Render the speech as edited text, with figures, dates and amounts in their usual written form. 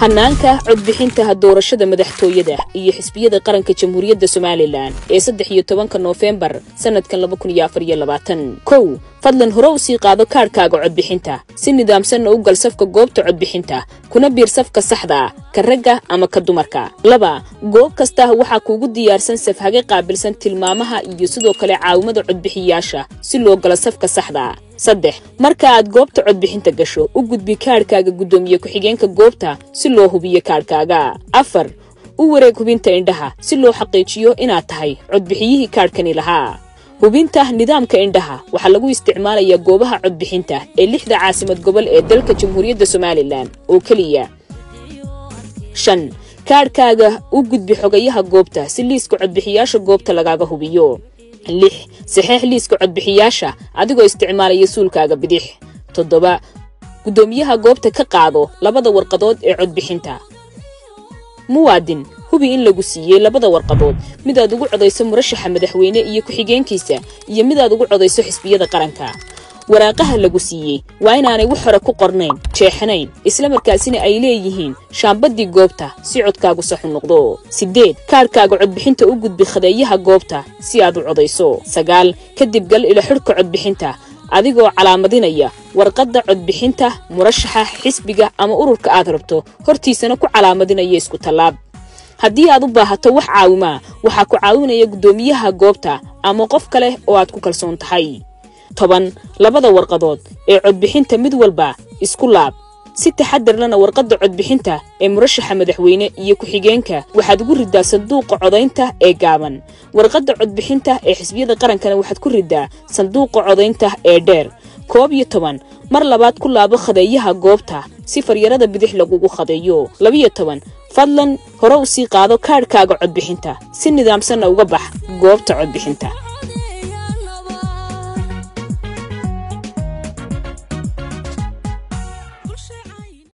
hanaanka codbixinta doorashada madaxtooyada iyo xisbiyada qaranka jamhuuriyadda Soomaaliland ee 13 November sanadkan 2024 kow fadlan hore u sii qaado kaarkaaga codbixinta si nidaamsan u gal safka goobta codbixinta kuna biir safka saxda ah ka ragga ama ka dumarka laba goob kasta waxa kuugu diyaarsan saf hage qaabilsan tilmaamaha iyo sidoo kale caawimada codbixiyaasha si loo galo safka saxda ah saddex marka aad goobta codbixinta gasho u gudbi kaarkaaga gudoomiye ku xigeenka goobta si loo hubiyo kaarkaaga afar u wareeg hubinta indhaha si loo xaqiijiyo inaad tahay codbixiyihii kaarkani lahaa hubinta nidaamka indhaha waxa lagu isticmaalayaa goobaha codbixinta ee 6 caasimad gobol ee dalka jamhuuriyadda Soomaaliland oo kaliya shan kaarkaaga u gudbi xogayaha goobta si liiska codbixiyaasha goobta lagaaga hubiyo lix saxiix liiska codbixiyaasha adigoo isticmaalaya suulkaaga bidix toddoba gudoomiyaha goobta ka qaado labada warqadood ee codbixinta muwaadin hubi in lagu siiyay labada warqadood mid aad ugu codayso murashaxa madaxweyne iyo ku xigeenkiisa iyo mid aad ugu codayso xisbiyada qaranka waraaqaha lagu siiyay waa inaanay wax hore ku qornayn jeexnayn isla markaasina ay leeyihiin shaambadii goobta si codkaagu sax u noqdo 8 kaarkaaga codbixinta u gudbi khadeeyaha goobta si aad u codayso 9 kadib gal ila xirka codbixinta adigoo calaamadinaya warqadda codbixinta murashaxa xisbiga ama ururka aad rabto hortiisana ku calaamadinaya isku talaab haddii aad u baahato wax caawima waxa ku caawinaya gudoomiyaha goobta ama qof kale oo aad ku kalsoon tahay 10 labada warqadood ee codbixinta mid walba isku laab si taxadar lana warqadda codbixinta ee murashaxa madaxweyne iyo ku xigeenka waxaad ugu ridaa sanduuqa codaynta ee gaaban warqadda codbixinta ee xisbiyada qarankana waxaad ku ridaa sanduuqa codaynta ee dheer 11 mar labaad ku laabo khadeeyaha goobta si faryarada bidix lagugu khadeeyo 12 fadlan hore u sii qaado kaarkaaga codbixinta si nidaamsan uga bax goobta codbixinta